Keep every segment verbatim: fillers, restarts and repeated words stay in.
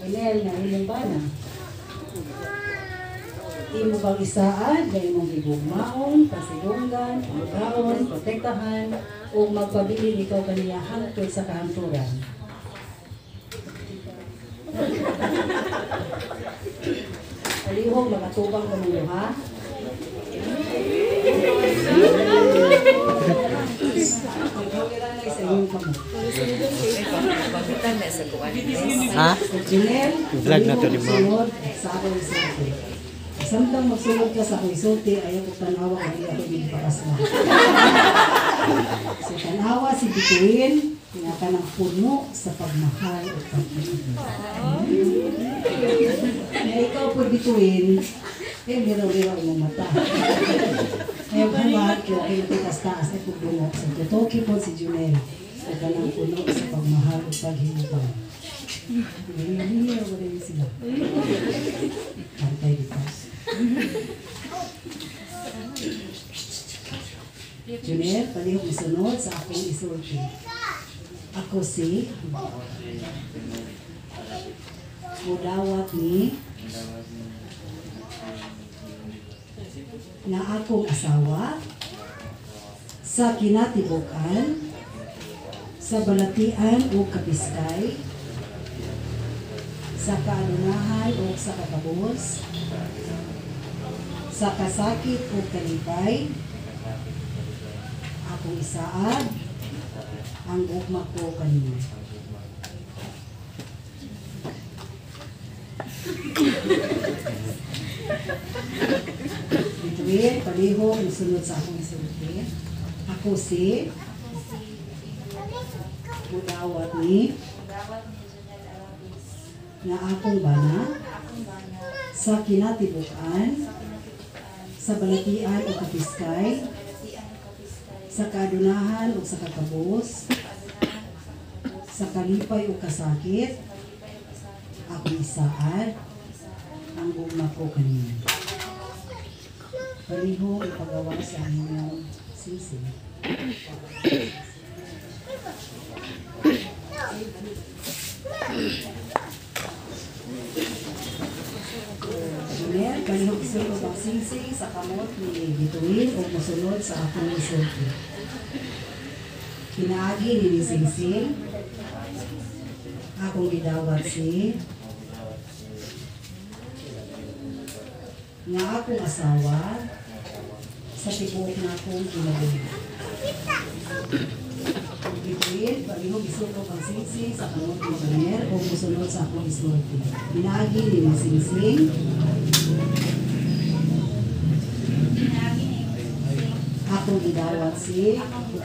Pinel na inyong bana. Imo bang isaan, gaya mong higugmaon, pasilunggan, pagkaon, protektahan, o magpabilin ikaw kaniya hangtod sa kahanturan. Alihog, magatubang ka mo ha? Ha? Vlog na to ni Ma'am. Samtang magsulod ka sa kuisote, ayaw ko tanawa kung hindi ako bigpakas na. So tanawa si Bituin, pinaka ng puno sa pagmahal o pag-ibig. Kaya ikaw po Bituin, eh liraw-liraw mo mata. Kaya bumat, kaya kayo titas-taas ay pagdungo. Sa tutoki po si Junel, sa kanang puno sa pagmahal o pag-ibig. Hinihiya ko rin sila. Kantay ditas. Junel, palihog isunod sa akong isulti. Ako si mudawat ni na akong asawa sa kinatibukan sa balatian o kapiskay sa kaalunahan o sa kakabos sa kasakit o kalipay akong isaad ang ugma ko kanina. Bituin, palihog, isunod sa akong isulti. Ako si mudawat ni na akong bana sa kinatibukan sa balatian o kapiskay sa kaadunahan o sa kakabos sa kalipay o kasakit akong isaad ang gugma ko kanina. Palihog ipagawa sa inyong sisi. Junel, palihog isulod ang sisi sa kamot ni Bituin o musunod sa akong isulti. Kinaagi ni Singsing, akong gidawat si nga akong asawa sa tibok na akong kinabuhi. Bituin, palihog isulod ang sisi sa kamot ni Junel o musunod sa akong isulti. Kinaagi ni Singsing, akong gidawat si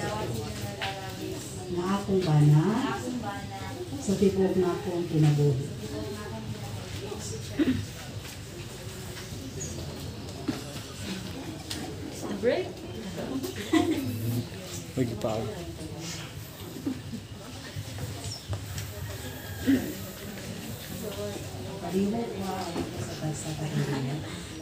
na akong bana sa tibok na akong kinabuhi. Break? Pagi pa. Palihog wa sa kalsada niya.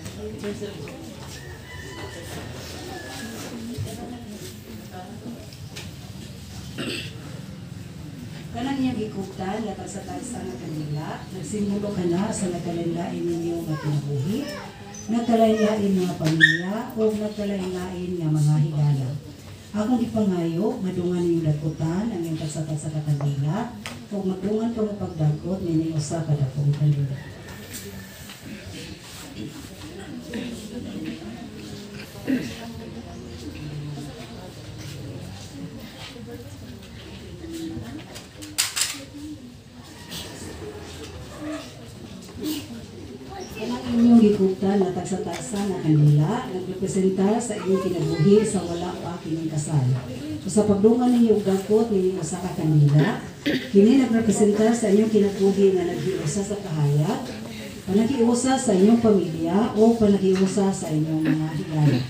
Kanang niyang ikugtan, latag sa talsa ng kanila, nagsimulo ka na sa nagkalain ninyo nga kinabuhi, nagkalain mga pamilya, o nagkalain nga mga higala. Akong ipangayo, madungan ninyong dagutan, ang iyong talsa-talsa ka kanila, o madungan pa mo pagdagot, ninyong usa ka dakong kanila. Inyong gikuptan na tagsa-tagsa na kanila nagrepresenta sa inyong kinabuhi sa wala pa kining kasal. So sa pagdungan ninyo og dakot ninyo usa ka kanila, kini nagrepresenta sa inyong kinabuhi nga naghiusa sa kahayag, panagiusa sa inyong pamilya o panagiusa sa inyong mga higala.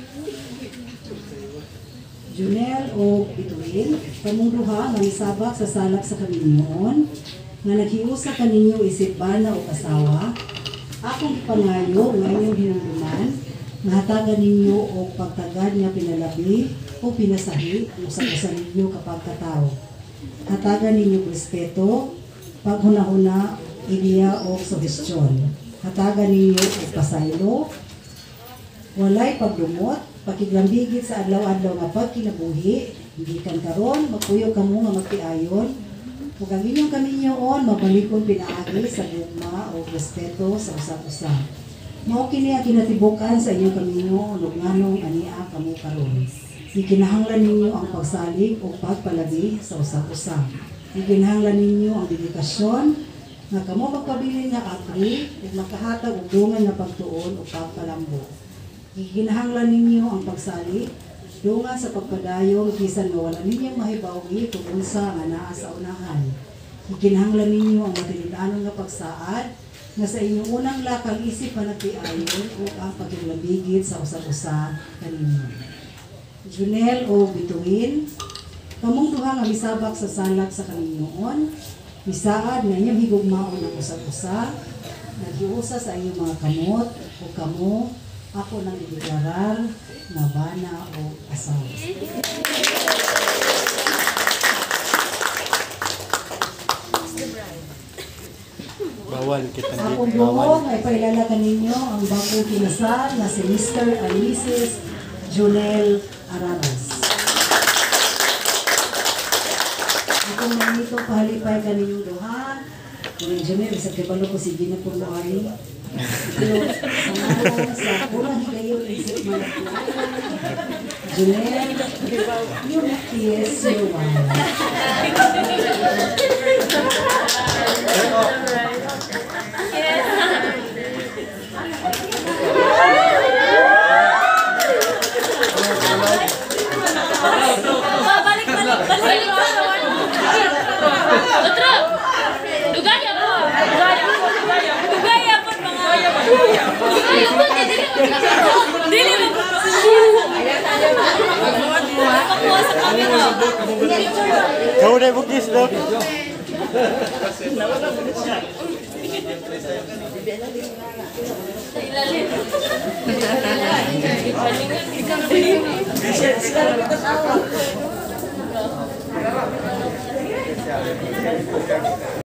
Junel o Bituin, kamong duha nga misabak sa salak sa kaminyoon, nga naghiusa kaninyo isip bana o kasawa, akong pangayo nga inyong hinungduman, nahatagan ninyo o pagtagad niya pinalabi o pinasahi o sa usa ninyo kapag katao. Hatagan ninyo respeto, paghuna-huna o ideya o suhestyon. Hatagan ninyo og pasaylo, walay pagdumot, pakiglambigit sa adlaw-adlaw nga pagkinabuhi, gikan karon magpuyo kamo nga magtiayon, ug ang inyong kaminyoon mabalikon pinaagi sa gugma o respeto sa usa-usa. Mao kini ang kinatibukan sa inyong kaminyo ug nganong ania kamo karon. Ikinahanglan ninyo ang pagsalig o pagpalabi sa usa-usa. Ikinahanglan ninyo ang dedikasyon nga kamo magpabilin nga apri ug makahatag og dungan nga pagtuon o pagpalambo. Ikinahanglan ninyo ang pagsalig dungan sa pagpadayon bisan nga wala ninyong mahibawi kung unsa nga naa sa unahan. Ikinahanglan ninyo ang matinud-anon nga pagsaad nga sa inyong unang lakang isip panagtiayon o ang pagiglabigit sa usa-usa kaninyo. Junel o Bituin, kamong duha nga misabak sa salak sa kaninyoon, misaad nga inyong higugmaon ang usa-usa, nagiusa sa inyong mga kamot o kamo, ako nang ideklarar na bana o asawa. Bawal kita Sa di akong bawal. buhok ay pailalakan ninyo ang bagong kinasal na si Mister and Missus Junel Araras. Akong manito pahalipay ka ninyong duha. Kung Junel, isa kibalo ko si Gina Purloari. Pero pangalan sa kurang higayon isip malagpuan. Junel, you kiss your wife. Balik, balik, balik. Otro. Dugaya po. Dugaya po. Dugaya po mga. Dugaya po. Dili mo po. Pakuha sa camera. Kau na bukis daw. Sa ilalim. Ikaw na